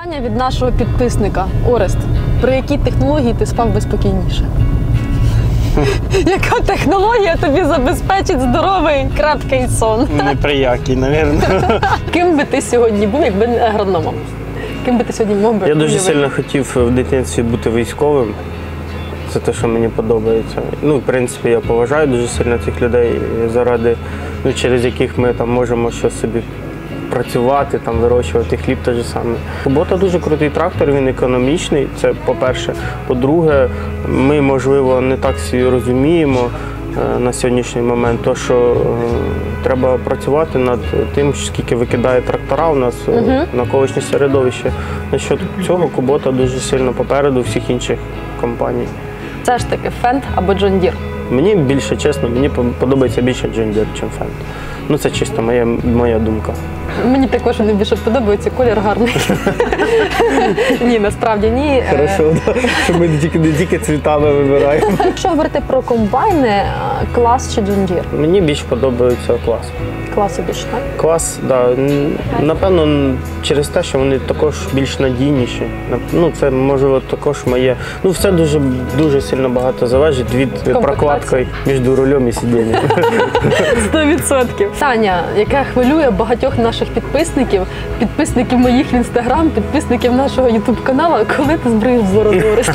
Питання від нашого підписника. Орест, при якій технології ти спав би спокійніше? Яка технологія тобі забезпечить здоровий, краткий сон? Не при якій, мабуть. Ким би ти сьогодні був, якби не агрономом? Ким би ти сьогодні мог би? Я дуже сильно хотів в дитинстві бути військовим. Це те, що мені подобається. Ну, в принципі, я поважаю дуже сильно цих людей, заради, через яких ми там можемо щось собі працювати, там, вирощувати хліб те ж саме. Кубота дуже крутий трактор, він економічний, це по-перше. По-друге, ми, можливо, не так всі розуміємо на сьогоднішній момент, то, що треба працювати над тим, скільки викидає трактора у нас навколишнє середовище. Насчет цього Кубота дуже сильно попереду всіх інших компаній. Це ж таки Фенд або Джон Дір? Мені більше, чесно, мені подобається більше Джон Дір, ніж Фенд. Ну, це чисто моя думка. Мені також вони більше подобаються, колір гарний. Ні, насправді ні. Хорошо, що ми не тільки цвітами вибираємо. Якщо говорити про комбайни, Клас чи Джон Дір? Мені більше подобається Клас. Класу більше, так? Клас, так. Напевно, через те, що вони також більш надійніші. Ну, це, можливо, також моє. Ну, все дуже сильно багато залежить від прокладки між рулем і сидінням. 100%. Таня, яка хвилює багатьох наших підписників моїх в Інстаграм, підписників нашого Ютуб-каналу, коли ти збриєш бороду, Орест?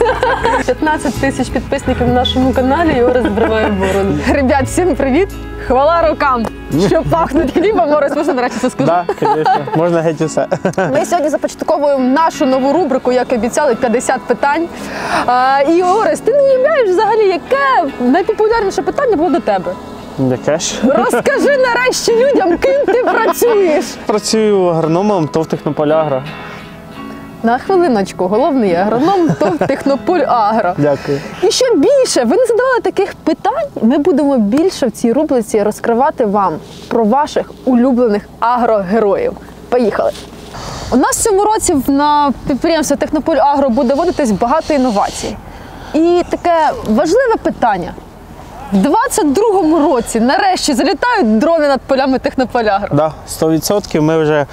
15 тисяч підписників в нашому каналі, і Орест збриває бороду. Ребят, всім привіт! Хвала рукам, що пахнуть хлібом. Орест, можна, до речі, це сказати? Так, звісно, можна геть усе. Ми сьогодні започатковуємо нашу нову рубрику, як обіцяли, 50 питань. І, Орест, ти не уявляєш взагалі, яке найпопулярніше питання було до тебе? Яке ж? Розкажи нарешті людям, ким ти працюєш. Працюю агрономом ТОВ «Технополь-Агро». На хвилиночку, головний агроном ТОВ «Технополь-Агро». Дякую. І що більше, ви не задавали таких питань, ми будемо більше в цій рубриці розкривати вам про ваших улюблених агрогероїв. Поїхали. У нас в цьому році на підприємстві «Технополь-Агро» буде вводитись багато інновацій. І таке важливе питання. В 22-му році нарешті залітають дрони над полями «Технополь-Агро». Так, 100%. Ми вже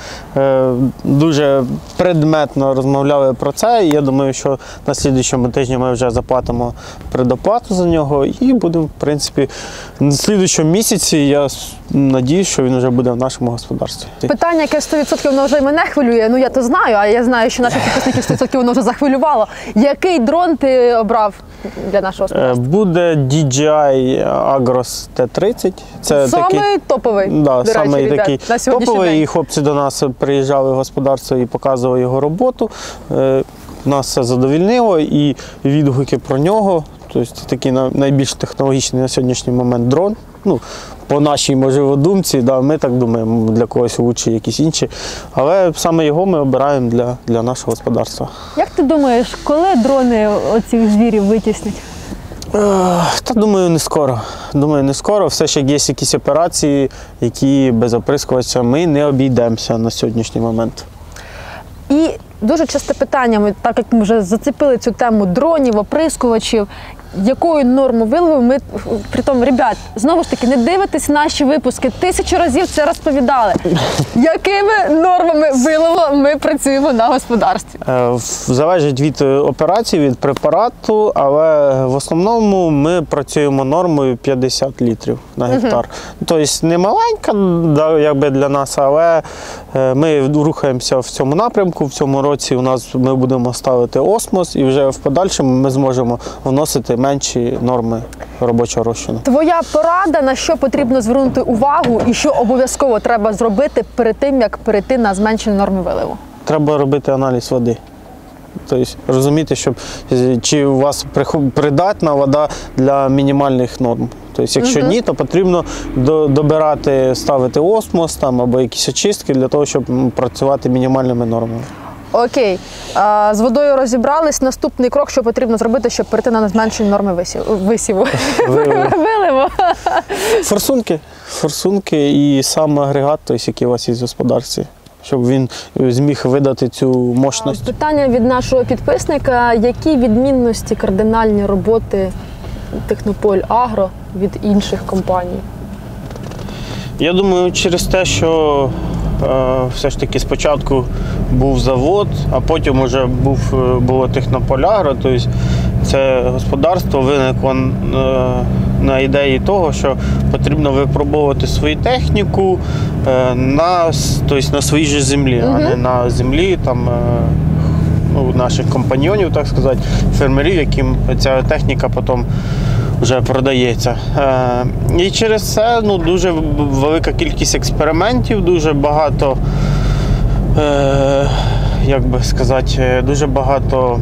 дуже предметно розмовляли про це. І я думаю, що на слідуючому тижні ми вже заплатимо предоплату за нього і будемо, в принципі, на слідуючому місяці, я надіюсь, що він вже буде в нашому господарстві. Питання, яке 100% воно вже й мене хвилює, ну я то знаю, а я знаю, що наших підписників 100% воно вже захвилювало. Який дрон ти обрав для нашого господарства? Буде DJI Agros T30. Це самий такий топовий, да, до речі, ребят, такий на сьогоднішній топовий, день. і хлопці до нас приїжджали в господарство і показували його роботу. Нас це задовольнило, і відгуки про нього. Тобто такий найбільш технологічний на сьогоднішній момент дрон. Ну, по нашій, можливо, думці, да, ми так думаємо, для когось лучше якісь інші. Але саме його ми обираємо для нашого господарства. Як ти думаєш, коли дрони оцих звірів витіснять? Та думаю, не скоро. Думаю, не скоро. Все ж є якісь операції, які без оприскувача ми не обійдемося на сьогоднішній момент. І дуже часте питання, так як ми вже зацепили цю тему дронів, оприскувачів, якою норму вилову ми, притом, ребят, знову ж таки, не дивитесь наші випуски, 1000 разів це розповідали. Якими нормами вилову ми працюємо на господарстві? Залежить від операції, від препарату, але в основному ми працюємо нормою 50 літрів на гектар. Тобто не маленька, якби для нас, але ми рухаємося в цьому напрямку. В цьому році ми будемо ставити осмос, і вже в подальшому ми зможемо вносити менші норми робочого розчину. Твоя порада, на що потрібно звернути увагу і що обов'язково треба зробити перед тим, як перейти на зменшені норми виливу? Треба робити аналіз води. Тобто розуміти, чи у вас придатна вода для мінімальних норм. Тобто, якщо ні, то потрібно добирати, ставити осмос або якісь очистки для того, щоб працювати мінімальними нормами. Окей. З водою розібрались. Наступний крок, що потрібно зробити, щоб перейти на зменшені норми висіву. Виливу. Форсунки і сам агрегат, який у вас є в господарстві, щоб він зміг видати цю мощність. Питання від нашого підписника. Які відмінності кардинальні роботи «Технополь-Агро» від інших компаній? Я думаю, через те, що все ж таки спочатку був завод, а потім вже було Технополягро. Тобто це господарство виникло на ідеї того, що потрібно випробовувати свою техніку на своїй же землі, а не на землі наших компаньйонів, так сказати, фермерів, яким ця техніка потім вже продається. І через це дуже велика кількість експериментів, дуже багато, як би сказати, дуже багато,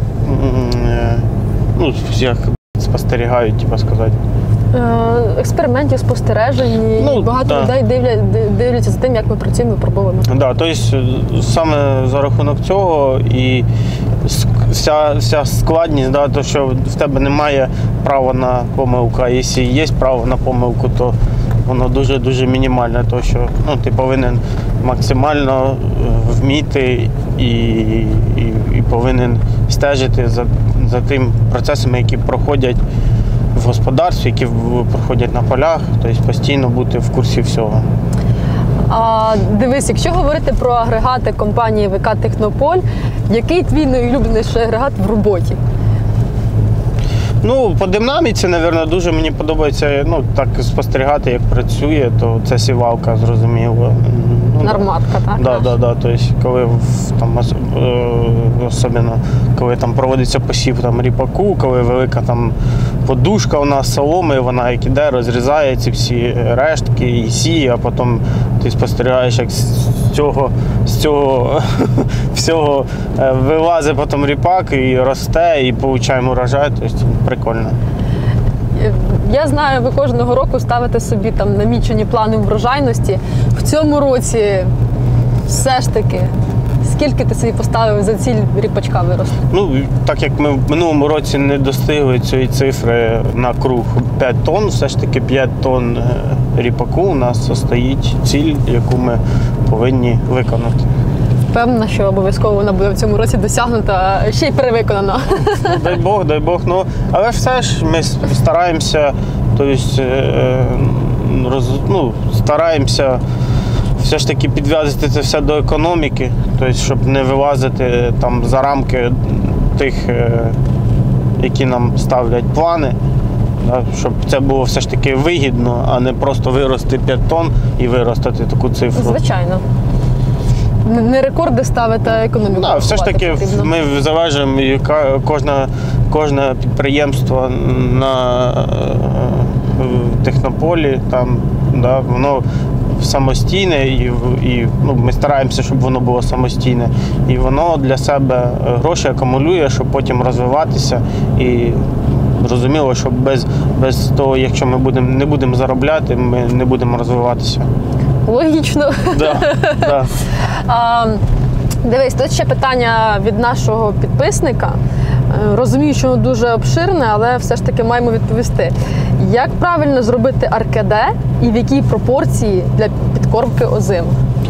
як спостерігають, типу сказати. Експериментів, спостережень, багато людей дивляться за тим, як ми працюємо, випробовуємо. Да, тобто саме за рахунок цього і вся складність, то, що в тебе немає права на помилку, а якщо є право на помилку, то воно дуже-дуже мінімальне, тому що ти повинен максимально вміти і повинен стежити за тим процесами, які проходять в господарстві, які проходять на полях, тобто постійно бути в курсі всього. Дивись, якщо говорити про агрегати компанії ВК «Технополь», який твій найулюбленіший агрегат в роботі? По динаміці, мабуть, дуже мені подобається так спостерігати, як працює, то це сівалка, зрозуміло. Норматка, так? Так. Тобто, коли особливо коли проводиться посів ріпаку, коли велика подушка у нас соломи, вона як іде, розрізає ці всі рештки і сіє, а потім ти спостерігаєш, як з цього всього вилазить потім ріпак і росте, і получаємо урожай, тобто прикольно. Я знаю, ви кожного року ставите собі намічені плани врожайності. В цьому році все ж таки, скільки ти собі поставив за ціль ріпачка вирости? Так як ми в минулому році не достигли цієї цифри на круг 5 тонн, все ж таки 5 тонн ріпаку у нас стоїть ціль, яку ми повинні виконати. Впевнена, що обов'язково вона буде в цьому році досягнута, ще й перевиконана. Дай Бог. Але все ж ми стараємося, стараємося все ж таки підв'язати це все до економіки, щоб не вилазити за рамки тих, які нам ставлять плани, щоб це було все ж таки вигідно, а не просто вирости 5 тонн і виростати таку цифру. Звичайно. Не рекорди ставити, а економіку. Все ж таки ми залежимо, кожне підприємство на Технополі, воно самостійне, і ми стараємося, щоб воно було самостійне. І воно для себе гроші акумулює, щоб потім розвиватися. І зрозуміло, що без того, якщо ми не будемо заробляти, ми не будемо розвиватися. Логічно. Да. Дивись, тут ще питання від нашого підписника. Розумію, що воно дуже обширне, але все ж таки маємо відповісти. Як правильно зробити РКД і в якій пропорції для підкормки озимих?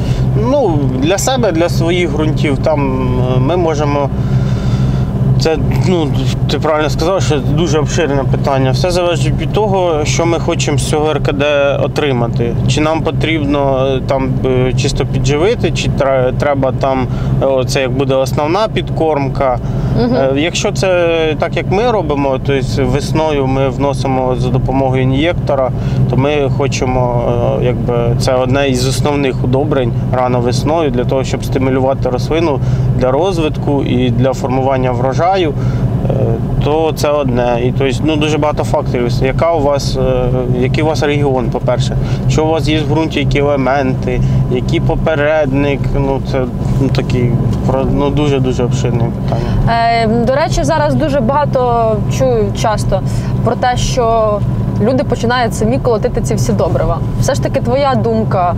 Для себе, для своїх ґрунтів, ми можемо... Це, ти правильно сказав, що це дуже обширне питання. Все залежить від того, що ми хочемо з цього РКД отримати. Чи нам потрібно чисто підживити, чи треба це як буде основна підкормка. Якщо це так, як ми робимо, тобто весною ми вносимо за допомогою ін'єктора, то ми хочемо, це одне із основних удобрень рано весною, для того, щоб стимулювати рослину для розвитку і для формування врожаю, то це одне. І тобто, дуже багато факторів. Який у вас регіон, по-перше, що у вас є в ґрунті, які елементи, який попередник, це такі дуже-дуже обширне питання. До речі, зараз дуже багато чую часто про те, що люди починають самі колотити ці всі добрива. Все ж таки, твоя думка,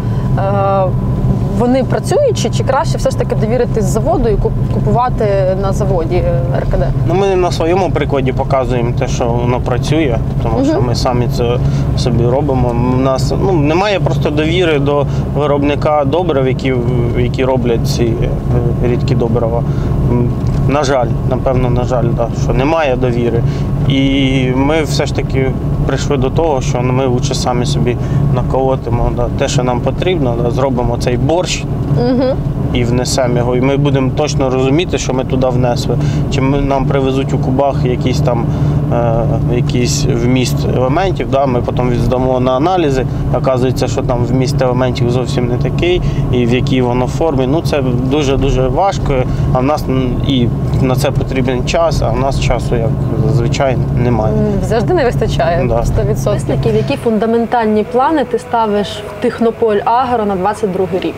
вони працюють, чи краще все ж таки довіритись заводу і купувати на заводі РКД? Ми на своєму прикладі показуємо те, що воно працює, тому що ми самі це собі робимо. У нас немає просто довіри до виробника добрив, які роблять ці рідкі добрива. На жаль, що немає довіри. І ми все ж таки прийшли до того, що ми лучше самі собі наколотимо те, що нам потрібно, зробимо цей борщ і внесемо його. І ми будемо точно розуміти, що ми туди внесли. Чи нам привезуть у кубах якийсь вміст елементів, ми потім здамо на аналізи, оказується, що там вміст елементів зовсім не такий, і в якій воно формі. Це дуже-дуже важко, а в нас і на це потрібен час, а в нас часу, як зазвичай, немає. Завжди не вистачає, 100%. Які фундаментальні плани ти ставиш в Технополь Агро на 22-й рік?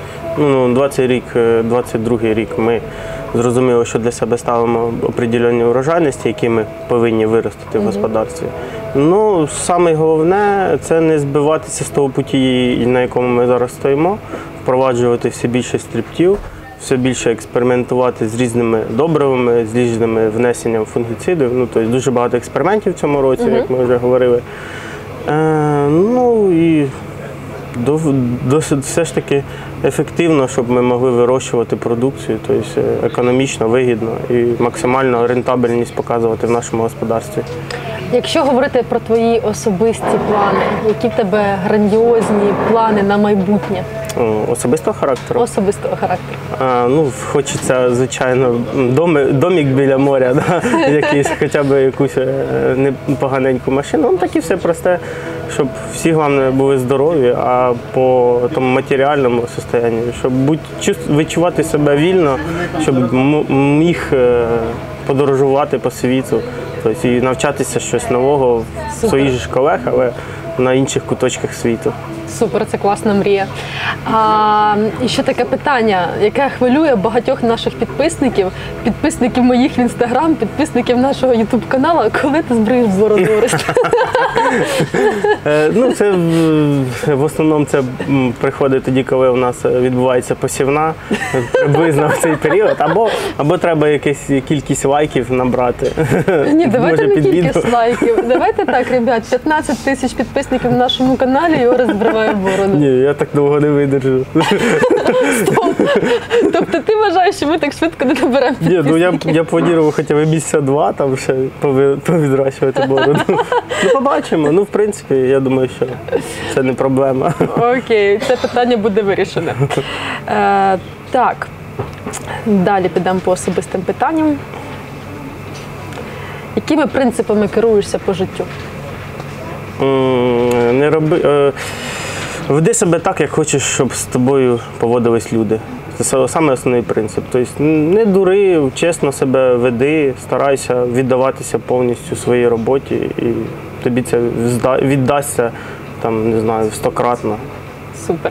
22-й рік ми зрозуміли, що для себе ставимо определені урожайності, які ми повинні виростити в господарстві. Саме головне – це не збиватися з того путі, на якому ми зараз стоїмо, впроваджувати все більше стриптів, все більше експериментувати з різними добривами, з різними внесенням фунгіцидів. Тобто дуже багато експериментів в цьому році, як ми вже говорили. І досить все ж таки ефективно, щоб ми могли вирощувати продукцію, тобто економічно, вигідно і максимально рентабельність показувати в нашому господарстві. Якщо говорити про твої особисті плани, які в тебе грандіозні плани на майбутнє? Особистого характеру? Особистого характеру. Хочеться, звичайно, домик біля моря, якийсь, хоча б якусь непоганеньку машину. Таке все просте, щоб всі, головне, були здорові, а по тому матеріальному стані, щоб відчувати себе вільно, щоб міг подорожувати по світу, тобто і навчатися щось нового в своїх ж колег, але на інших куточках світу. Супер, це класна мрія. І ще таке питання, яке хвилює багатьох наших підписників моїх в Інстаграм, підписників нашого Ютуб-каналу, коли ти збриєш бороду, Орест? Це в основному це приходить тоді, коли у нас відбувається посівна, приблизно в цей період, або треба якусь кількість лайків набрати. Ні, давайте не кількість лайків. Давайте так, ребят, 15 тисяч підписників на нашому каналі, і Орест збриває бороду. Ні, я так довго не видержу. Тобто ти вважаєш, що ми так швидко не наберемо підписників? Ні, я планував хоча б місяця 2 там ще повідращувати бороду. Побачимо. В принципі, я думаю, що це не проблема. Окей, це питання буде вирішене. Так, далі підемо по особистим питанням. Якими принципами керуєшся по життю? Веди себе так, як хочеш, щоб з тобою поводились люди. Це саме основний принцип. Тобто не дури, чесно себе веди, старайся віддаватися повністю своїй роботі, і тобі це віддасться, не знаю, 100-кратно. Супер.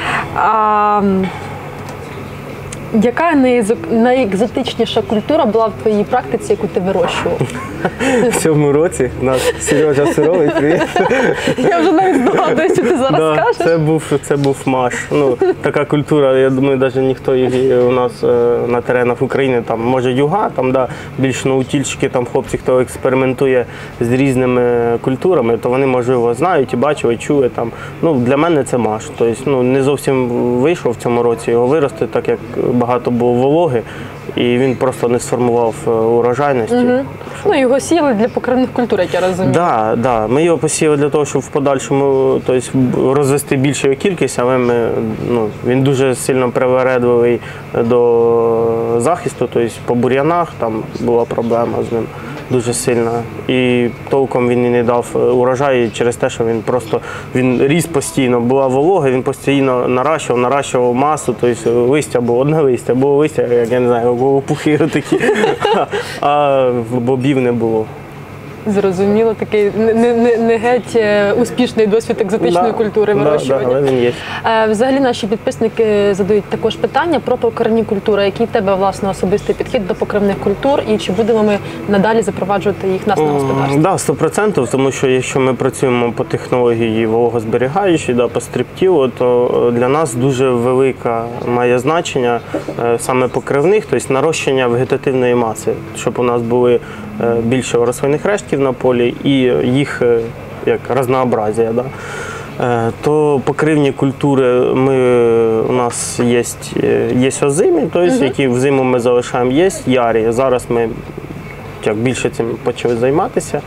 Яка найекзотичніша культура була в твоїй практиці, яку ти вирощував? В цьому році нас Сережа Сировий привіт. Я вже навіть здогадуюсь, що ти зараз скажеш. Це був маш. Така культура, я думаю, навіть ніхто її у нас на теренах України, може юга, більш наутільщики, хлопці, хто експериментує з різними культурами, то вони, можливо, знають і бачили, чули. Для мене це маш. Тобто, не зовсім вийшло в цьому році його вирости, так як багато було вологи, і він просто не сформував урожайності. Його сіяли для покривних культур, як я розумію. Так. Ми його посіяли для того, щоб в подальшому розвести більшу кількість, але він дуже сильно привередливий до захисту, тобто по бур'янах там була проблема з ним дуже сильна. І толком він і не дав урожай через те, що він ріс постійно, була волога, він постійно наращував масу, тобто листя було, одне листя, було листя, як я не знаю, лопухи такі, а бобів не було. Зрозуміло, такий не геть успішний досвід екзотичної культури вирощування. Так, але він є. Взагалі наші підписники задають також питання про покривні культури. Який в тебе, власне, особистий підхід до покривних культур і чи будемо ми надалі запроваджувати їх в нас на господарстві? Так, 100%, тому що якщо ми працюємо по технології вологозберігаючій, по стриптіву, то для нас дуже велике має значення саме покривних, тобто нарощення вегетативної маси, щоб у нас були більше рослинних рештків на полі і їх як разнообразія. То покривні культури у нас є озимі, тобто, які взиму ми залишаємо, є ярі. Зараз ми більше цим почали займатися.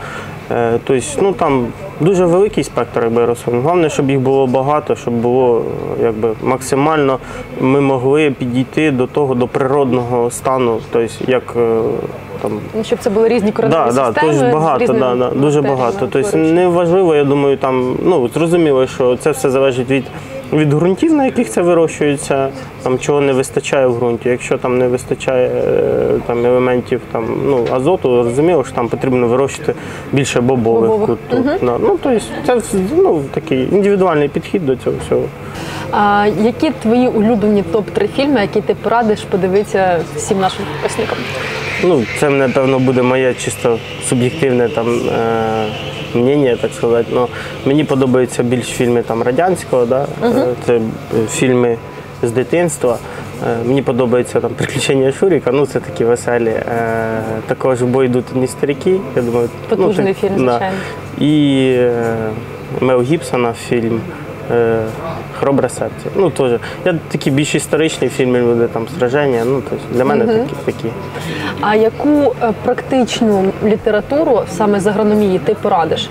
Тобто, ну, там дуже великий спектр якби, рослин. Головне, щоб їх було багато, щоб було якби, максимально ми могли підійти до того, до природного стану, тобто, як там. Щоб це були різні кореневі системи. Тобто багато, дуже багато. Тобто, не важливо, я думаю, там, ну, зрозуміло, що це все залежить від ґрунтів, на яких це вирощується, там, чого не вистачає в ґрунті. Якщо там не вистачає там, елементів там, ну, азоту, зрозуміло, що там потрібно вирощувати більше бобових культур. Ну, тобто, це ну, такий індивідуальний підхід до цього всього. А які твої улюблені топ-3 фільми, які ти порадиш подивитися всім нашим підписникам? Ну, це, напевно, буде моє чисто суб'єктивне там, мнення, так сказати. Но мені подобаються більш фільми там, радянського, да? Це фільми з дитинства. Мені подобається там «Приключення Шуріка», ну це такі веселі. Також «В бой йдуть одні старики», я думаю. Потужний фільм, звичайно. І Мел Гібсона фільм «Хоробре серце». Ну, теж. Я такі більш історичні фільми, люди там «Сраження», ну, тобто для мене такі. А яку практичну літературу саме з агрономії ти порадиш?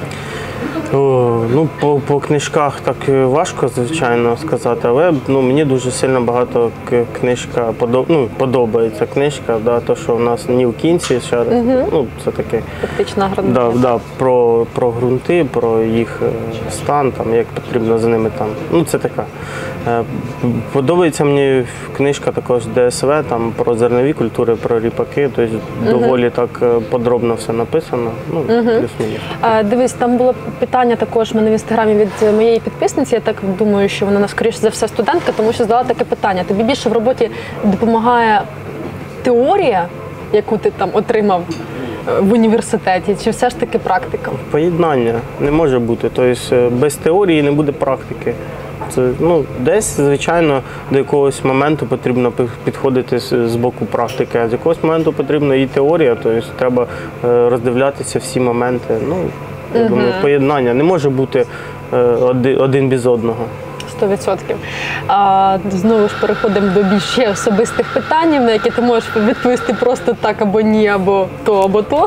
Ну, по книжках так важко, звичайно, сказати, але ну, мені дуже сильно багато книжка подобається книжка, да, то, що у нас Ніл Кінсі, ще раз, ну, це таке. Практична агрономія. Да, про ґрунти, про їх стан, там, як потрібно за ними там. Ну, це така. Подобається мені книжка також ДСВ, там, про зернові культури, про ріпаки, тобто доволі так подробно все написано, ну, плюс-мінус. Дивись, там було питання також в мене в інстаграмі від моєї підписниці, я так думаю, що вона, скоріше за все, студентка, тому що задала таке питання. Тобі більше в роботі допомагає теорія, яку ти там отримав в університеті, чи все ж таки практика? Поєднання не може бути, тобто без теорії не буде практики. Це, ну, десь, звичайно, до якогось моменту потрібно підходити з боку практики, а з якогось моменту потрібна і теорія, тобто треба роздивлятися всі моменти. Ну, я думаю, поєднання не може бути один без одного. 100%. Знову ж переходимо до більш особистих питань, на які ти можеш відповісти просто так або ні, або то.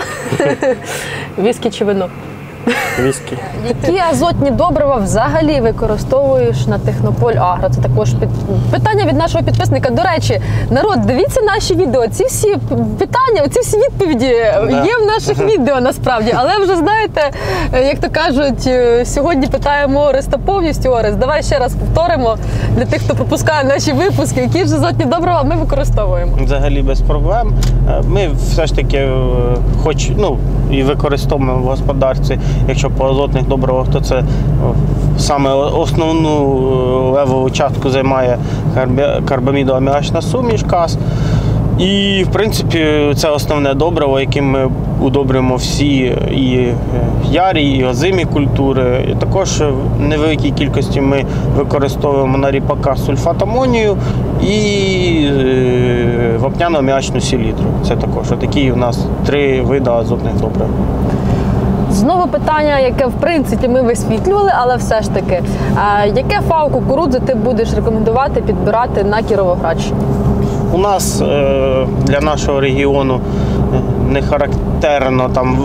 Віскі чи вино? Віскі. Які азотні добрива взагалі використовуєш на Технополь Агро? Це також питання від нашого підписника. До речі, народ, дивіться наші відео. Ці всі питання, ці всі відповіді є в наших відео насправді. Але вже знаєте, як то кажуть, сьогодні питаємо Ореста повністю. Орест, давай ще раз повторимо для тих, хто пропускає наші випуски, які ж азотні добрива ми використовуємо. Взагалі без проблем. Ми все ж таки хоч, ну, і використовуємо в господарстві. Якщо по азотних добривах, то це саме основну левову частку займає карбамідоаміачна суміш КАС. І, в принципі, це основне добриво, яким ми удобрюємо всі і ярі, і озимі культури. І також в невеликій кількості ми використовуємо на ріпака сульфат амонію і вапняно-аміачну селітру. Це також такі у нас 3 види азотних добрив. Знову питання, яке, в принципі, ми висвітлювали, але все ж таки, яке ФАО кукурудзи ти будеш рекомендувати підбирати на Кіровоградщині? У нас для нашого регіону не характерно там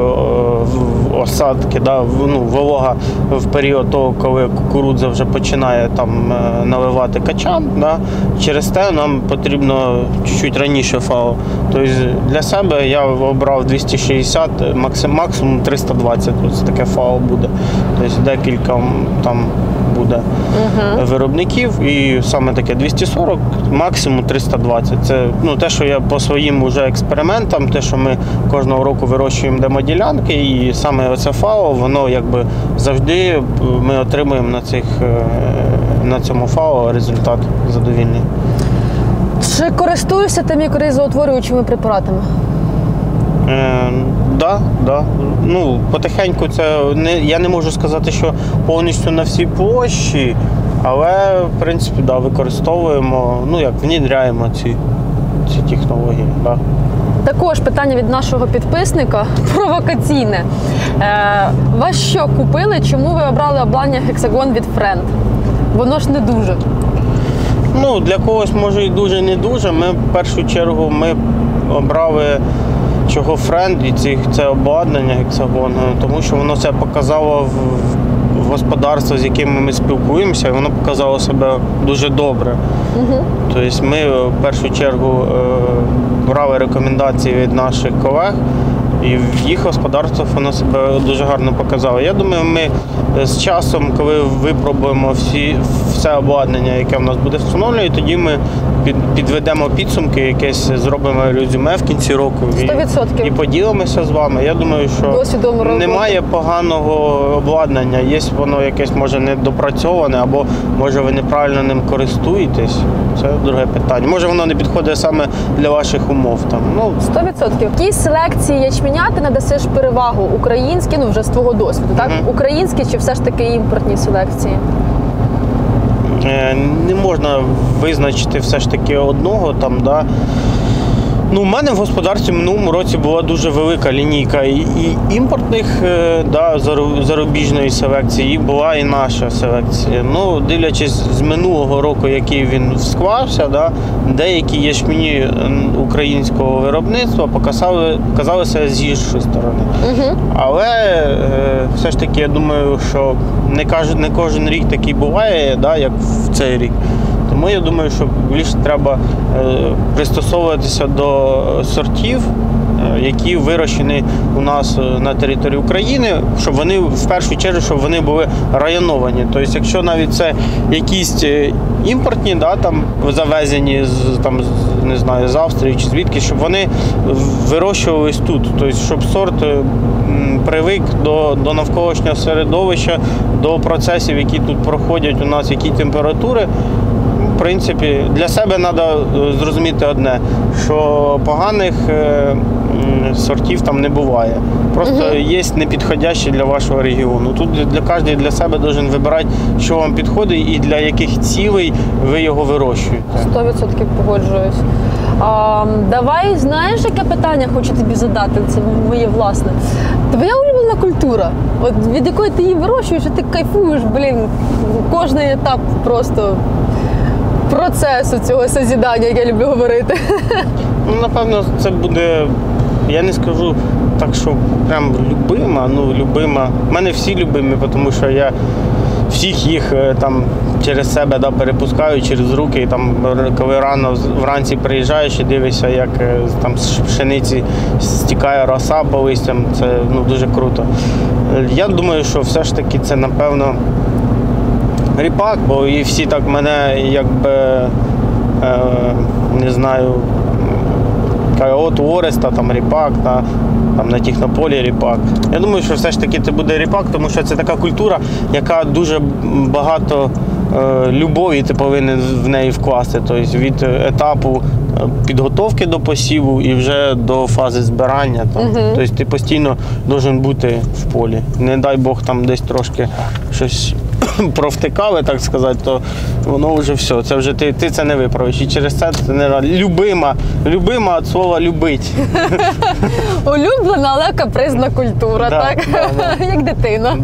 осадки, да, ну, волога в період того, коли кукурудза вже починає там наливати качан. Да. Через те нам потрібно чуть-чуть раніше ФАО. Тобто для себе я обрав 260, максимум 320. Ось таке ФАО буде. Тобто декілька там буде виробників, і саме таке 240, максимум 320. Це ну, те, що я по своїм уже експериментам, те, що ми кожного року вирощуємо демоділянки, і саме оце ФАО, воно якби завжди ми отримуємо на цьому ФАО результат задовільний. Чи користуєшся ти мікоризоутворюючими препаратами? Да. Ну, потихеньку це я не можу сказати, що повністю на всій площі, але в принципі да, використовуємо, ну як внедряємо ці технології. Да. Також питання від нашого підписника провокаційне. Вас що купили? Чому ви обрали обладнання Hexagon від Friend? Воно ж не дуже. Ну, для когось може і дуже не дуже. Ми в першу чергу обрали чого френд і це обладнання гексагон, тому що воно себе показало в господарстві, з якими ми спілкуємося, і воно показало себе дуже добре. Тобто ми в першу чергу брали рекомендації від наших колег, і в їх господарствах воно себе дуже гарно показало. Я думаю, ми з часом, коли випробуємо все обладнання, яке в нас буде встановлено, тоді ми підведемо підсумки, якесь зробимо резюме в кінці року 100%. і поділимося з вами. Я думаю, що немає поганого обладнання, є воно якесь може недопрацьоване, або може ви неправильно ним користуєтесь. Це друге питання. Може воно не підходить саме для ваших умов. 100%. Якій селекції ячменя ти надасиш перевагу? Українські, вже з твого досвіду, так? Українські чи все ж таки імпортні селекції? Не можна визначити все ж таки одного да. У мене в господарстві в минулому році була дуже велика лінійка і імпортних, да, зарубіжної селекції, і була і наша селекція. Дивлячись з минулого року, який він склався, да, деякі ячмені українського виробництва показалися з гіршої сторони. Але все ж таки я думаю, що не кожен рік такий буває, да, як в цей рік. Тому я думаю, що більше треба пристосовуватися до сортів, які вирощені у нас на території України, щоб вони в першу чергу щоб вони були районовані. Тобто, якщо навіть це якісь імпортні, да, там завезені з Австрії чи звідки, щоб вони вирощувались тут. Тобто, щоб сорт привик до навколишнього середовища, до процесів, які тут проходять у нас, які температури. В принципі, для себе треба зрозуміти одне, що поганих сортів там не буває. Просто є непідходящі для вашого регіону. Тут кожен для себе має вибирати, що вам підходить і для яких цілей ви його вирощуєте. 100% погоджуюсь. Давай, знаєш, яке питання хочу тобі задати? Це моє власне. Твоя улюблена культура, від якої ти її вирощуєш, і ти кайфуєш, кожний етап просто процесу цього созідання, як я люблю говорити. Напевно, це буде, я не скажу так, що прям любима. У мене всі любимі, тому що я всіх їх через себе перепускаю, через руки. І коли рано вранці приїжджаєш і дивишся, як з пшениці стікає роса по листям, це дуже круто. Я думаю, що все ж таки це, напевно, ріпак, бо і всі так мене не знаю, от у Ореста ріпак, на Технополі ріпак. Я думаю, що все ж таки це буде ріпак, тому що це така культура, яка дуже багато любові ти повинен в неї вкласти. Тобто від етапу підготовки до посіву і вже до фази збирання. Тобто ти постійно повинен бути в полі. Не дай Бог десь трошки щось провтикали, так сказати, то воно вже все. Це вже ти це не виправиш. І через це не любима від слова любить. Улюблена, але капризна культура, так? Як дитина.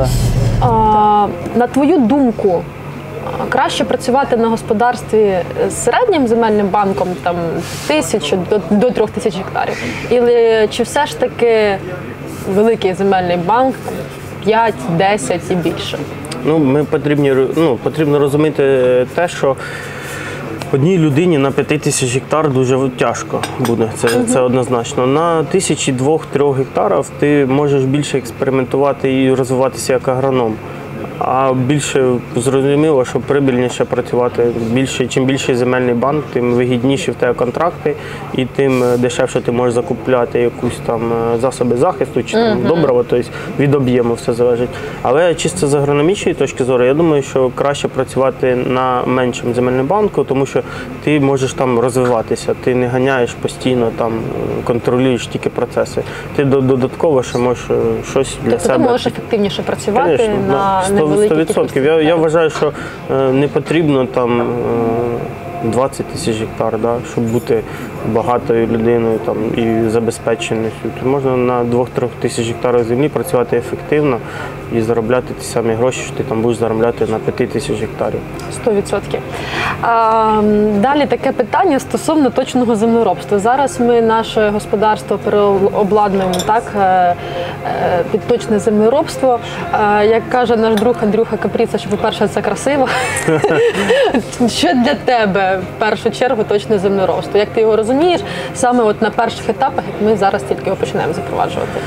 На твою думку, краще працювати на господарстві з середнім земельним банком, 1000 до 3000 гектарів? Чи все ж таки великий земельний банк 5, 10 і більше? Потрібно розуміти те, що одній людині на 5000 гектар дуже тяжко буде, це однозначно. На 1000-2-3 гектарів ти можеш більше експериментувати і розвиватися як агроном. А більше зрозуміло, що прибильніше працювати. Чим більший земельний банк, тим вигідніші в тебе контракти і тим дешевше ти можеш закупляти якусь засоби захисту чи добрива, тобто від об'єму все залежить. Але чисто з агрономічної точки зору, я думаю, що краще працювати на меншому земельному банку, тому що ти можеш розвиватися, ти не ганяєш постійно, контролюєш тільки процеси. Ти додатково ще можеш щось для себе. Тобто ти можеш ефективніше працювати на 100%. Я вважаю, що не потрібно 20 000 гектар, щоб бути багатою людиною там, і забезпеченістю, то можна на 2-3 тисяч гектарів землі працювати ефективно і заробляти ті самі гроші, що ти там будеш заробляти на 5 тисяч гектарів. 100%. Далі таке питання стосовно точного землеробства. Зараз ми наше господарство переобладнуємо так, під точне землеробство. Як каже наш друг Андрюха Капріца, що, по-перше, це красиво. Що для тебе в першу чергу точне землеробство? Як ти його розумієш саме от на перших етапах, як ми зараз тільки його починаємо запроваджувати?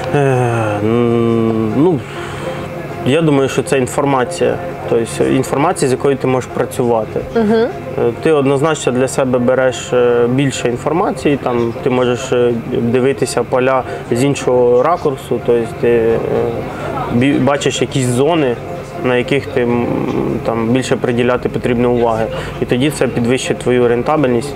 Я думаю, що це інформація. Тобто інформація, з якою ти можеш працювати. Ти однозначно для себе береш більше інформації, там, ти можеш дивитися поля з іншого ракурсу, тобто ти бачиш якісь зони, на яких ти там, більше приділяти потрібно уваги. І тоді це підвищить твою рентабельність,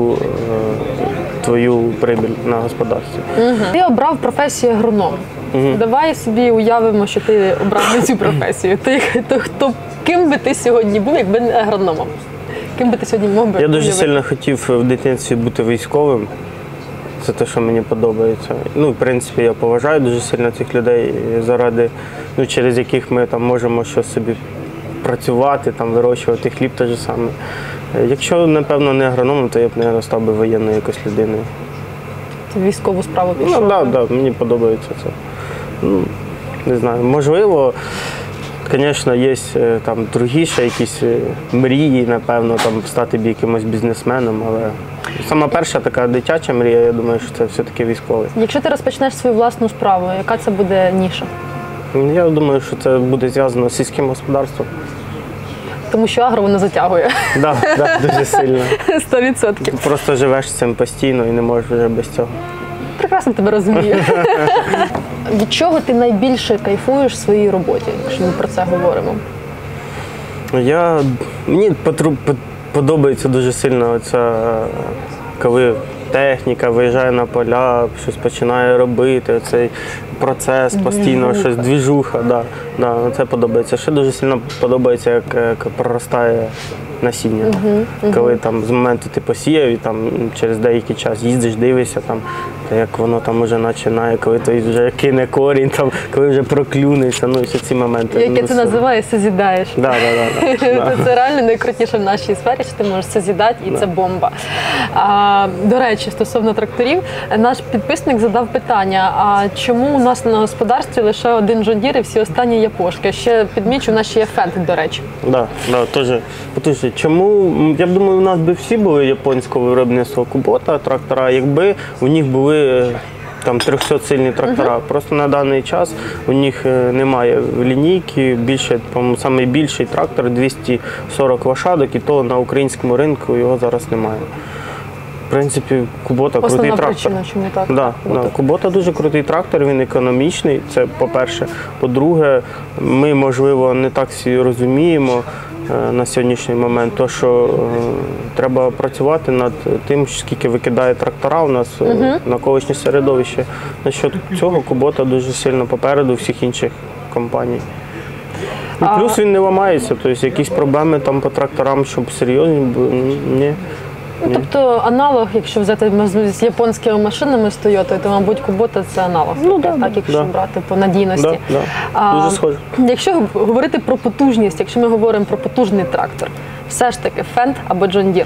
твою прибіль на господарстві. Ти обрав професію агроном. Давай собі уявимо, що ти обрав не цю професію. Ким би ти сьогодні був, якби не агрономом? Ким би ти сьогодні мог би? Я дуже сильно хотів в дитинстві бути військовим. Це те, що мені подобається. В принципі, я поважаю дуже сильно цих людей, через яких ми там можемо щось собі працювати, там, вирощувати хліб те ж саме. Якщо, напевно, не агрономом, то я б, мабуть, став би воєнною якось людиною. Ти в військову справу пішов? Так, мені подобається це. Не знаю, можливо, звісно, є там другі ще якісь мрії, напевно, там стати б якимось бізнесменом, але сама перша така дитяча мрія, я думаю, що це все-таки військовий. Якщо ти розпочнеш свою власну справу, яка це буде ніша? Я думаю, що це буде зв'язано з сільським господарством. Тому що агро воно затягує. Так, дуже сильно. 100%. Просто живеш з цим постійно і не можеш вже без цього. Прекрасно тебе розумію. Від чого ти найбільше кайфуєш в своїй роботі, якщо ми про це говоримо? Мені подобається дуже це, коли техніка виїжджає на поля, щось починає робити, цей процес постійно, щось двіжуха. Це подобається. Ще дуже сильно подобається, як проростає насіння. Коли там з моменту ти посіяв і там через деякий час їздиш, дивишся, там, як воно там вже починає, коли той вже кине корінь, там, коли вже проклюнеться, всі ці моменти. Як я це називаю, созідаєш. Так. Це реально найкрутіше в нашій сфері, що ти можеш созідати, і це бомба. До речі, стосовно тракторів, наш підписник задав питання, а чому у нас на господарстві лише один John Deere і всі останні япошки? Ще підмічу, у нас ще є Fendt, до речі. Теж. Чому, я б думаю, у нас би всі були японського виробництва Kubota трактора, якби у них були там 300-сильні трактора. Просто на даний час у них немає лінійки, найбільший трактор 240 лошадок, і то на українському ринку його зараз немає. В принципі, Kubota крутий трактор. Причина, чому так? Kubota дуже крутий трактор, він економічний, це по-перше. По-друге, ми, можливо, не так всі розуміємо на сьогоднішній момент, то, що треба працювати над тим, скільки викидає трактора у нас навколишнє середовище. Насчет цього Kubota дуже сильно попереду всіх інших компаній. Плюс він не ламається, тобто якісь проблеми там по тракторам, щоб серйозні були, ні. Тобто аналог, якщо взяти з японськими машинами з Toyota, то, мабуть, Kubota – це аналог, якщо брати по надійності. Дуже схоже. Якщо говорити про потужність, якщо ми говоримо про потужний трактор, все ж таки Fendt або John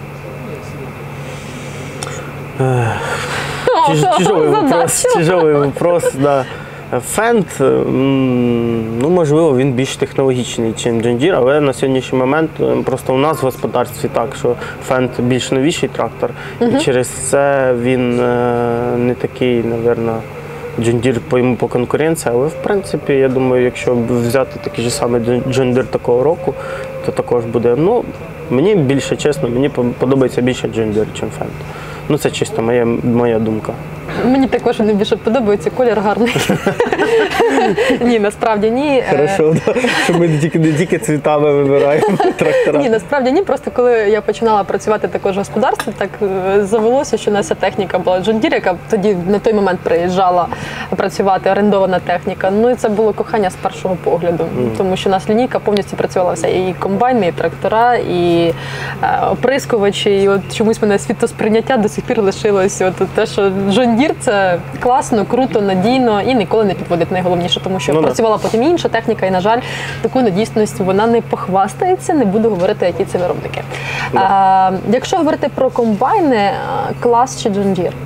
Deere? Тяжелий вопрос, да. Fendt, можливо, він більш технологічний, ніж John Deere, але на сьогоднішній момент просто у нас в господарстві так, що Fendt більш новіший трактор, і через це він не такий, мабуть, John Deere по конкуренції, але в принципі, я думаю, якщо взяти такий же самий John Deere такого року, то також буде, мені більше, чесно, мені подобається більше John Deere, ніж Fendt. Це чисто моя думка. Мені також вони більше подобаються, колір гарний. Ні, насправді ні. Хорошо, да. Що ми не тільки цвітами вибираємо трактора. Ні, насправді ні. Просто коли я починала працювати також в господарстві, так завелося, що у нас вся техніка була John Deere, яка тоді на той момент приїжджала працювати, орендована техніка. Ну і це було кохання з першого погляду, тому що у нас лінійка повністю працювала вся. І комбайни, і трактора, і оприскувачі. І от чомусь мене світосприйняття до сих пір лишилось. От те, що John Deere – це класно, круто, надійно і ніколи не підводить, найголовніше, тому що працювала потім інша техніка, і, на жаль, таку надійність вона не похвастається, не буду говорити, які це виробники. Якщо говорити про комбайни, клас чи John Deere?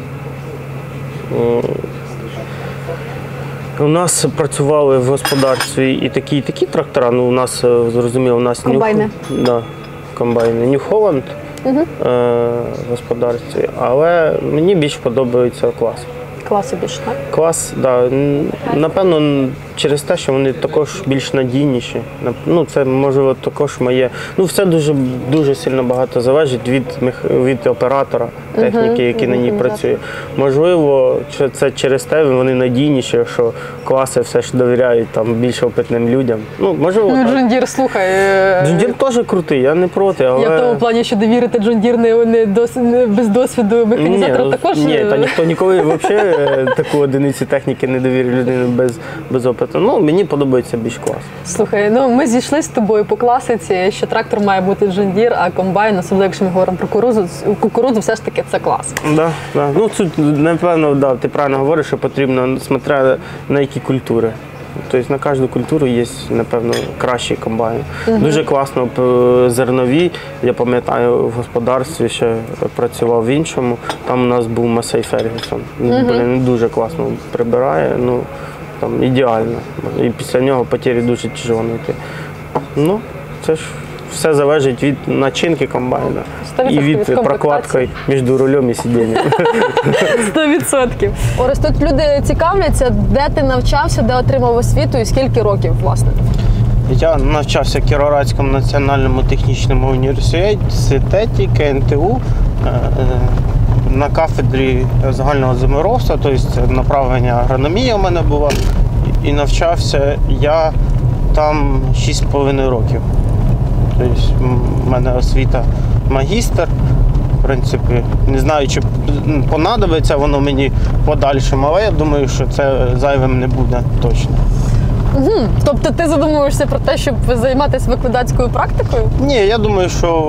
У нас працювали в господарстві і такі трактора, ну у нас, зрозуміло, у нас комбайни. Комбайни New Holland в господарстві, але мені більш подобається клас. Класи більше, так? Клас, да. Напевно, через те, що вони також більш надійніші. Ну, це, можливо, також моє. Ну, все дуже сильно багато залежить від оператора техніки, який на ній працює. Можливо, це через те, вони надійніші, що класи все ж довіряють там більш опитним людям. Ну, можливо, так. John Deere, слухай. John Deere теж крутий, я не проти, але... Я в тому плані, що довірити John Deere не без досвіду механізатора також. Ні, та ніхто ніколи взагалі таку одиницю техніки не довірить людину без опиту. Ну, мені подобається більш клас. Слухай, ну ми зійшли з тобою по класиці, що трактор має бути John Deere, а комбайн, особливо якщо ми говоримо про кукурудзу, все ж таки це клас. Да. Ну, тут, напевно, ти правильно говориш, що потрібно, смотря на які культури. Тобто на кожну культуру є, напевно, кращий комбайн. Дуже класно зернові. Я пам'ятаю, в господарстві ще працював в іншому. Там у нас був Масей Фергюсон. Він дуже класно прибирає, ну, там, ідеально. І після нього потері дуже тяжко знайти. Ну, це ж все залежить від начинки комбайна і від прокладки між рулем і сидінням. 100%. Орес, тут люди цікавляться, де ти навчався, де отримав освіту і скільки років, власне? Я навчався в Кіровоградському національному технічному університеті КНТУ на кафедрі загального землеробства, тобто направлення агрономія у мене було. І навчався я там 6,5 років. Тобто в мене освіта магістр. В принципі, не знаю, чи понадобиться воно мені подальшому, але я думаю, що це зайвим не буде точно. Тобто ти задумуєшся про те, щоб займатися викладацькою практикою? Ні, я думаю,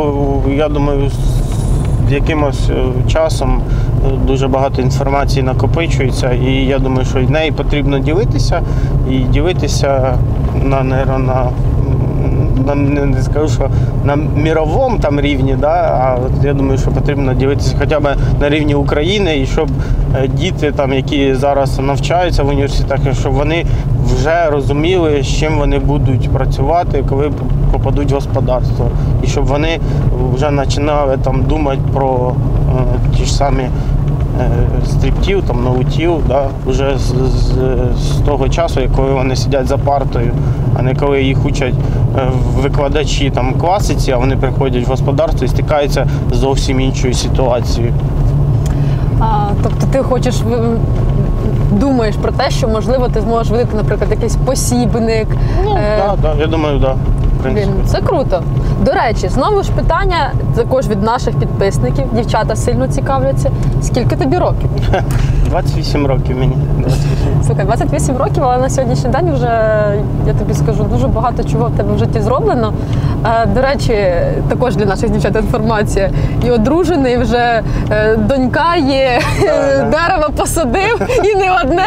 з якимось часом дуже багато інформації накопичується, і я думаю, що нею потрібно ділитися, і ділитися не скажу, що на міровому там рівні, да, а я думаю, що потрібно ділитися хоча б на рівні України, і щоб діти, там, які зараз навчаються в університетах, щоб вони вже розуміли, з чим вони будуть працювати, коли попадуть в господарство. І щоб вони вже починали там думати про ті ж самі стріптів, там, ноутів, да, вже з того часу, коли вони сидять за партою, а не коли їх учать викладачі там класиці, а вони приходять в господарство і стикаються з зовсім іншою ситуацією. Тобто ти думаєш про те, що, можливо, ти зможеш видати, наприклад, якийсь посібник? Так, я думаю, так. Це круто. До речі, знову ж питання також від наших підписників. Дівчата сильно цікавляться. Скільки тобі років? 28 років мені. 28. Слухай, 28 років, але на сьогоднішній день вже, я тобі скажу, дуже багато чого в тебе в житті зроблено. До речі, також для наших дівчат інформація. І одружений вже, донька є, дерево посадив, і не одне.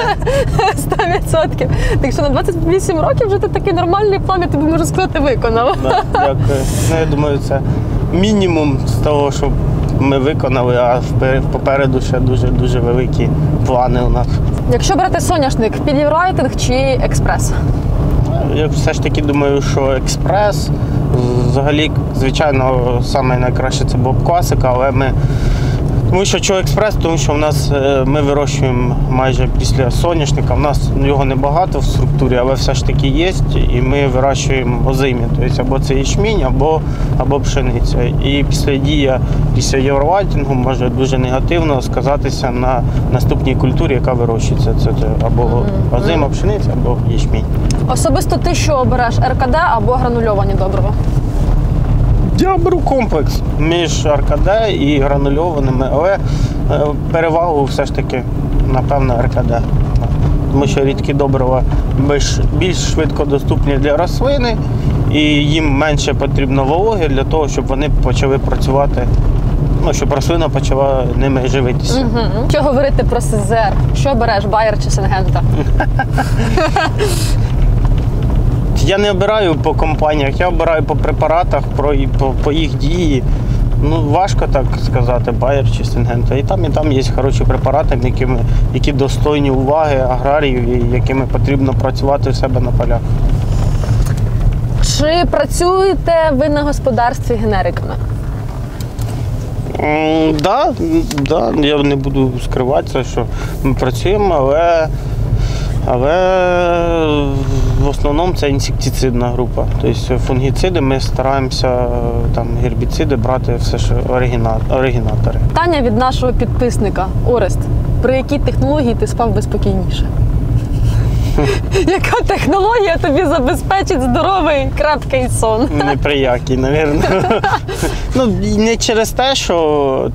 100%. Так що на 28 років вже ти такий нормальний план, я тобі можу сказати, виконав. Дякую. Я думаю, це мінімум з того, що ми виконали, а попереду ще дуже великі плани у нас. Якщо брати соняшник, підіврайтинг чи експрес? Я все ж таки думаю, що експрес. Взагалі, звичайно, саме найкраще це був класика, але ми Тому що чого експрес? Тому що в нас ми вирощуємо майже після соняшника. У нас його небагато в структурі, але все ж таки є. І ми вирощуємо озимі. Тобто або це ячмінь, або пшениця. І після євровайтингу може дуже негативно сказатися на наступній культурі, яка вирощується. Це або озима пшениця, або ячмінь. Особисто ти що обереш, РКД або гранульовані добрива? Я беру комплекс між РКД і гранульованими, але перевагу все ж таки, напевно, РКД. Тому що рідкі добрива більш швидко доступні для рослини і їм менше потрібно вологи для того, щоб вони почали працювати, щоб рослина почала ними живитися. Що говорити про СЗР? Що береш, Bayer чи Syngenta? Я не обираю по компаніях, я обираю по препаратах, по їх дії. Важко так сказати, Bayer чи Syngenta. І там є хороші препарати, які достойні уваги аграріїв і якими потрібно працювати в себе на полях. Чи працюєте ви на господарстві генериками? Так, я не буду скриватися, що ми працюємо, але в основному це інсектицидна група. Тобто фунгіциди ми стараємося, гербіциди брати все ж оригінатори. Питання від нашого підписника. Орест, при якій технології ти спав безспокійніше? Яка технологія тобі забезпечить здоровий, крепкий сон? Не при якій, мабуть. Не через те, що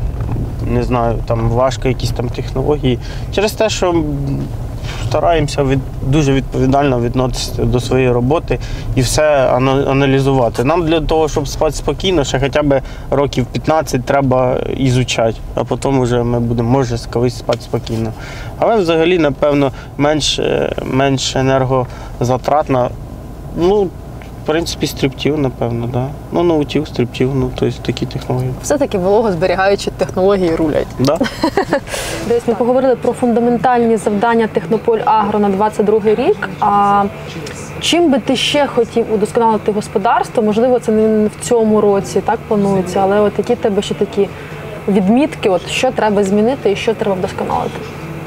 важко якісь технології, через те, що стараємося дуже відповідально відноситися до своєї роботи і все аналізувати. Нам для того, щоб спати спокійно, ще хоча б років 15 треба ізучати, а потім вже ми будемо, може, колись спати спокійно. Але взагалі, напевно, менш енергозатратна, в принципі, стриптів, напевно, так. Ноутіл, стриптів, тобто такі технології. Все-таки вологозберігаючі технології рулять. Да. Десь ми поговорили про фундаментальні завдання Технополь Агро на 22-й рік. А чим би ти ще хотів удосконалити господарство? Можливо, це не в цьому році, так планується, але от які в тебе ще такі відмітки, що треба змінити і що треба вдосконалити?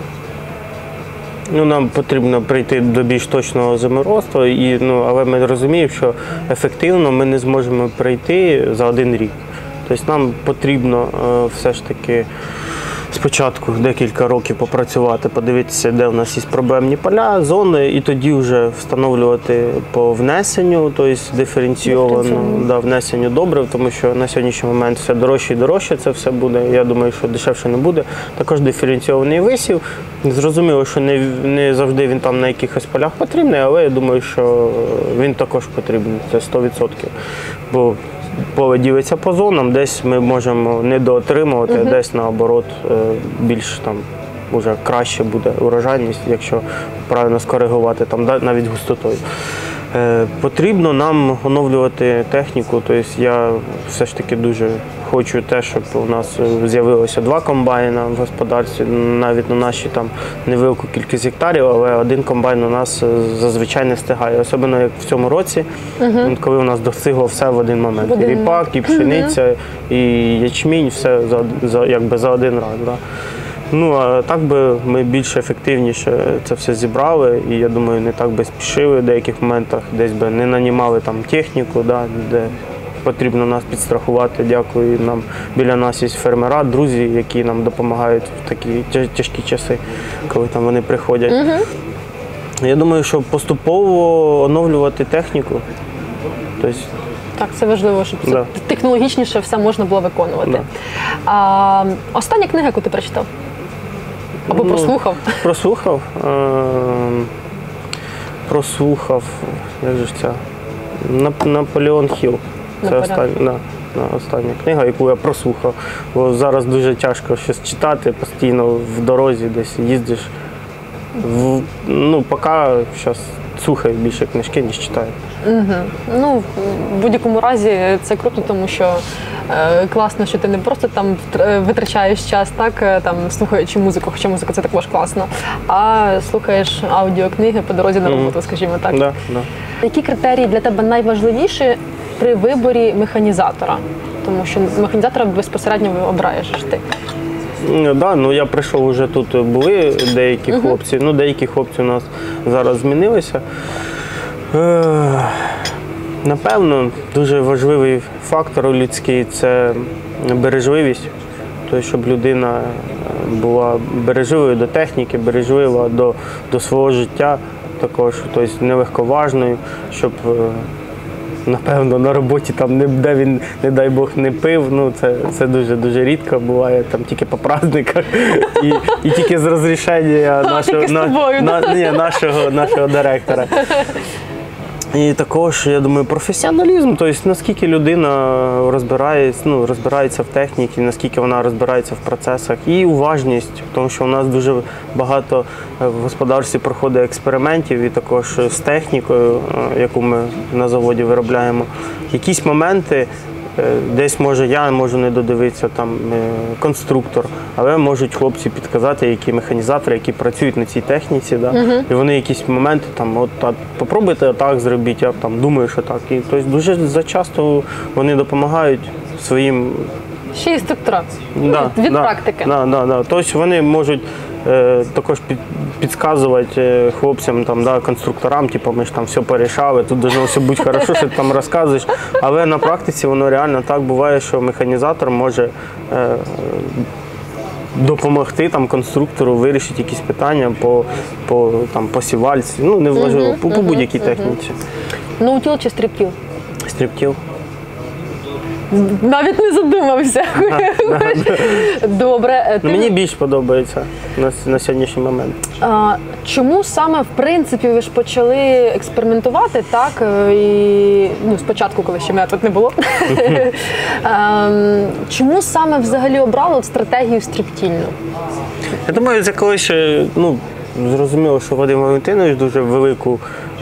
Нам потрібно прийти до більш точного землеробства, але ми розуміємо, що ефективно ми не зможемо прийти за один рік. Тобто нам потрібно все ж таки спочатку декілька років попрацювати, подивитися, де у нас є проблемні поля, зони, і тоді вже встановлювати по внесенню, тобто диференційовано внесенню добрив, тому що на сьогоднішній момент все дорожче і дорожче це все буде. Я думаю, що дешевше не буде. Також диференційований висів. Зрозуміло, що не завжди він там на якихось полях потрібний, але я думаю, що він також потрібен, це 100%. Бо поле ділиться по зонам, десь ми можемо недоотримувати, а десь наоборот більш уже краще буде урожайність, якщо правильно скоригувати навіть густотою. Потрібно нам оновлювати техніку, тобто я все ж таки дуже хочу те, щоб у нас з'явилося 2 комбайна в господарстві, навіть на наші невелику кількість гектарів, але один комбайн у нас зазвичай не встигає, особливо як в цьому році, коли у нас достигло все в один момент. І ріпак, і пшениця, і ячмінь, все за один раз. Да. А так би ми більш ефективніше це все зібрали і, я думаю, не так би спішили в деяких моментах, десь би не нанімали техніку, де потрібно нас підстрахувати. Дякую, нам біля нас є фермера, друзі, які нам допомагають в такі тяжкі часи, коли вони приходять. Я думаю, що поступово оновлювати техніку. Тобто, так, це важливо, щоб технологічніше все можна було виконувати. Остання книга, яку ти прочитав? Або прослухав? Прослухав, як же ця? Наполеон Хілл. Це остання книга, яку я прослухав. Бо зараз дуже тяжко щось читати, постійно в дорозі десь їздиш. Поки зараз слухаю більше книжки, ніж читаю. В будь-якому разі це круто, тому що класно, що ти не просто витрачаєш час, слухаючи музику, хоча музика це також класно, а слухаєш аудіокниги по дорозі на роботу, скажімо так. Да. Які критерії для тебе найважливіші при виборі механізатора? Тому що механізатора безпосередньо обираєш ж ти. Да, ну я прийшов уже тут, були деякі хлопці, ну деякі хлопці у нас зараз змінилися. Напевно, дуже важливий фактор людський – це бережливість. Тобто, щоб людина була бережливою до техніки, бережлива до свого життя, також, тобто нелегковажною, щоб, напевно, на роботі там, де він, не дай Бог, не пив, ну це дуже рідко буває, там тільки по праздниках і тільки з розрішення нашого директора. І також, я думаю, професіоналізм, тобто наскільки людина розбирається в техніці, наскільки вона розбирається в процесах, і уважність, тому що у нас дуже багато в господарстві проходить експериментів, і також з технікою, яку ми на заводі виробляємо. Якісь моменти, десь я можу не додивитися, там конструктор, але можуть хлопці підказати, які механізатори, які працюють на цій техніці, да? І вони якісь моменти там, попробуйте отак зробити, я там думаю, що так. І тобто дуже зачасто вони допомагають своїм. Ще інструктора від практики. Тобто вони можуть також підказувати хлопцям, конструкторам, ми ж там все порішали, тут должно все бути хорошо, що ти там розказуєш. Але на практиці воно реально так буває, що механізатор може допомогти конструктору вирішити якісь питання по сівальці, неважливо, по будь-якій техніці. Ноутіл чи стріптіл? Стріптіл. Навіть не задумався. Добре. Мені більш подобається на сьогоднішній момент. Чому саме, в принципі, ви ж почали експериментувати, так? І, спочатку, коли ще мене тут не було. Чому саме взагалі обрали стратегію стріптільну? Я думаю, це колись, зрозуміло, що Вадим Валентинович дуже велику,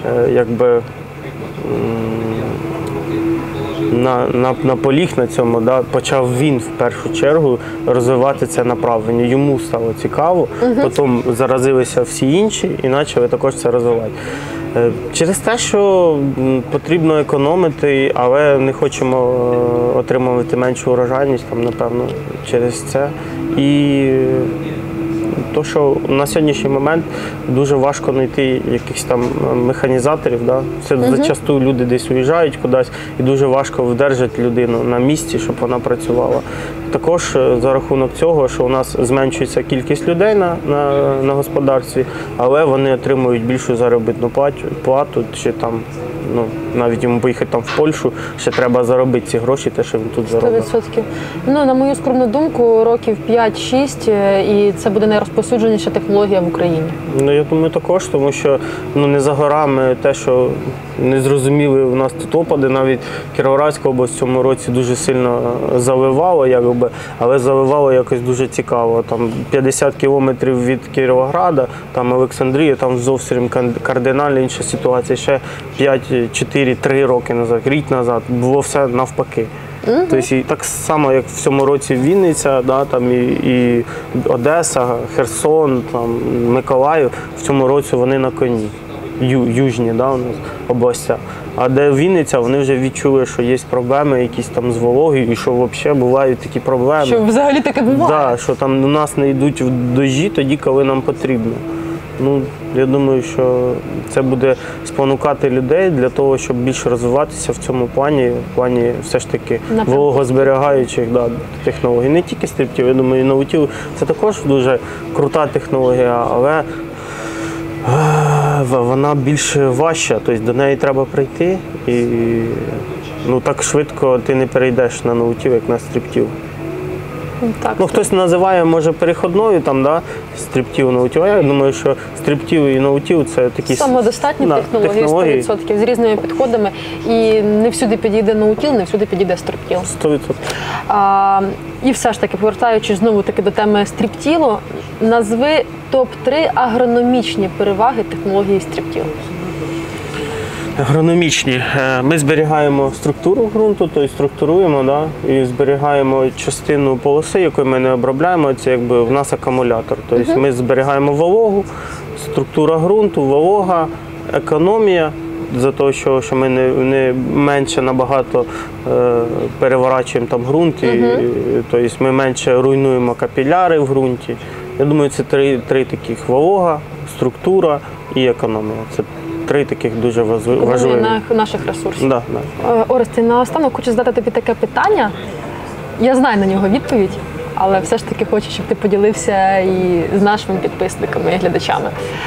наполіг на цьому, почав він в першу чергу розвивати це направлення. Йому стало цікаво, потім заразилися всі інші і почали також це розвивати. Через те, що потрібно економити, але не хочемо отримувати меншу урожайність, напевно, через це. І то, що на сьогоднішній момент дуже важко знайти якихось там механізаторів, це зачасту люди десь уїжджають кудись, і дуже важко вдержати людину на місці, щоб вона працювала. Також за рахунок цього, що у нас зменшується кількість людей на господарстві, але вони отримують більшу заробітну плату, чи там, навіть йому поїхати в Польщу, ще треба заробити ці гроші, те, що він тут заробить. 100%. На мою скромну думку, років 5-6, і це буде найрозповсюдженіша технологія в Україні. Я думаю, також, тому що не за горами те, що не зрозуміли у нас тут опади, навіть Кіровоградська область в цьому році дуже сильно заливало, але заливало якось дуже цікаво. Там 50 кілометрів від Кіровограда, там Олександрія, там зовсім кардинально інша ситуація. Ще 5-4-3 роки назад, рік назад було все навпаки. Тобто, і так само, як в цьому році Вінниця, і Одеса, Херсон, Миколаїв, в цьому році вони на коні. Южні у нас областя. А де Вінниця, вони вже відчули, що є проблеми якісь там з вологою, і що взагалі бувають такі проблеми. Що взагалі таке буває? Так, що там у нас не йдуть в дощі тоді, коли нам потрібно. Я думаю, що це буде спонукати людей для того, щоб більше розвиватися в цьому плані все ж таки вологозберігаючих технологій. Не тільки стріптіл, я думаю, і ноутіл – це також дуже крута технологія, але вона більш важча, тобто до неї треба прийти, і так швидко ти не перейдеш на ноутіл, як на стріптіл. Хтось називає, може, переходною, стріптіл, ноутіл. Я думаю, що стріптіл і ноутіл – це такі самодостатні технології, 100%, з різними підходами. І не всюди підійде ноутіл, не всюди підійде стріптіл. 100%. І все ж таки, повертаючись знову-таки до теми стріптілу, назви топ-3 агрономічні переваги технології стріптілу. Агрономічні. Ми зберігаємо структуру ґрунту, тобто структуруємо, і зберігаємо частину полоси, яку ми не обробляємо, це в нас акумулятор. Тобто ми зберігаємо вологу, структура ґрунту, волога, економія за те, що ми не менше набагато переворачуємо там ґрунт, тобто ми менше руйнуємо капіляри в ґрунті. Я думаю, це три таких: волога, структура і економія. Це три таких дуже важливі. Наших ресурсів. Да. Орест, наостанок хочу задати тобі таке питання. Я знаю на нього відповідь, але все ж таки хочу, щоб ти поділився і з нашими підписниками і глядачами.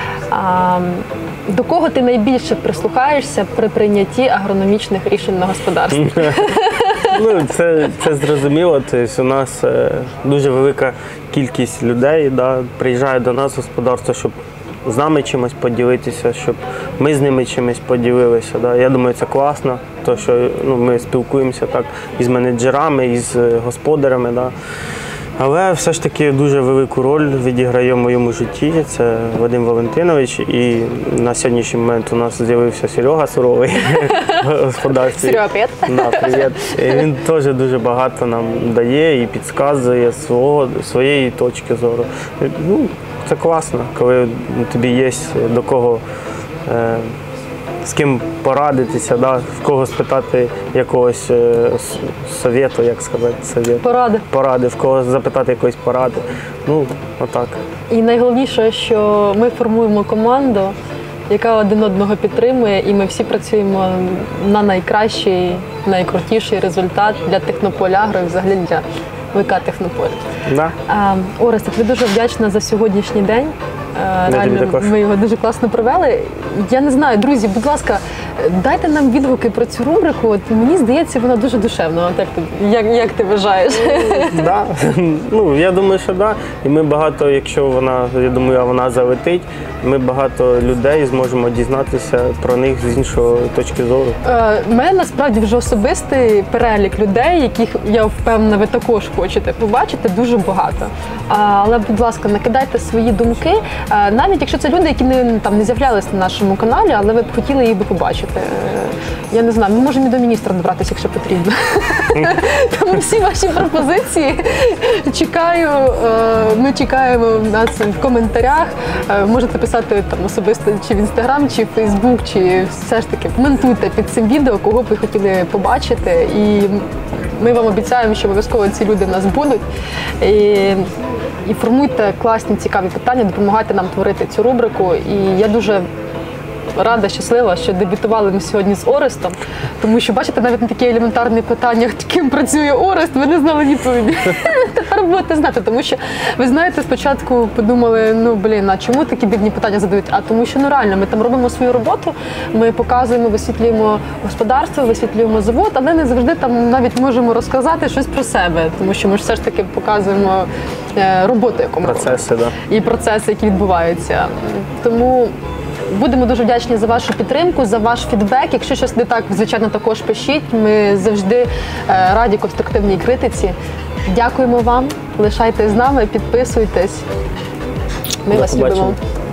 До кого ти найбільше прислухаєшся при прийнятті агрономічних рішень на господарстві? Ну, це зрозуміло. Тобто, у нас дуже велика кількість людей приїжджає до нас в господарство, щоб з нами чимось поділитися, щоб ми з ними чимось поділилися. Я думаю, це класно, тому що ми спілкуємося так із менеджерами, із господарями. Але все ж таки дуже велику роль відіграє в моєму житті. Це Вадим Валентинович. І на сьогоднішній момент у нас з'явився Серега Суровий в господарстві. Серега, привіт. Привіт. І він теж дуже багато нам дає і підказує своєї точки зору. Це класно, коли тобі є до кого, з ким порадитися, в кого спитати якогось совєту, як сказати, совєт. Поради, в кого запитати якоїсь поради. Отак. І найголовніше, що ми формуємо команду, яка один одного підтримує, і ми всі працюємо на найкращий, найкрутіший результат для Технополь-Агро і взагалі для ВК Технополь. Да. Орест, я тобі дуже вдячна за сьогоднішній день. Реально, ми його дуже класно провели. Я не знаю, друзі, будь ласка, дайте нам відгуки про цю рубрику. Мені здається, вона дуже душевна. Як ти вважаєш? Да. Я думаю, що так. І ми багато, якщо вона залетить, ми багато людей зможемо дізнатися про них з іншої точки зору. У мене насправді вже особистий перелік людей, яких, я впевнена, ви також хочете побачити, дуже багато. Але, будь ласка, накидайте свої думки, навіть якщо це люди, які не з'являлися на нашому каналі, але ви б хотіли їх побачити. Я не знаю, ми можемо і до міністра добратися, якщо потрібно. Тому всі ваші пропозиції ми чекаємо нас в коментарях. Можете писати особисто чи в Інстаграм, чи в Фейсбук, чи все ж таки коментуйте під цим відео, кого б ви хотіли побачити. І ми вам обіцяємо, що обов'язково ці люди в нас будуть. І формуйте класні, цікаві питання, допомагайте нам творити цю рубрику. І я дуже рада, щаслива, що дебютували ми сьогодні з Орестом, тому що, бачите, навіть на такі елементарні питання, ким працює Орест, ви не знали відповіді. Тепер будете знати, тому що, ви знаєте, спочатку подумали, а чому такі дивні питання задають? А тому що, реально, ми там робимо свою роботу, ми показуємо, висвітлюємо господарство, висвітлюємо завод, але не завжди там навіть можемо розказати щось про себе, тому що ми ж все ж таки показуємо роботу, яку ми робимо. Процеси, так. І процеси, які відбуваються. Тому будемо дуже вдячні за вашу підтримку, за ваш фідбек. Якщо щось не так, звичайно, також пишіть. Ми завжди раді конструктивній критиці. Дякуємо вам, лишайтесь з нами, підписуйтесь. Ми вас любимо.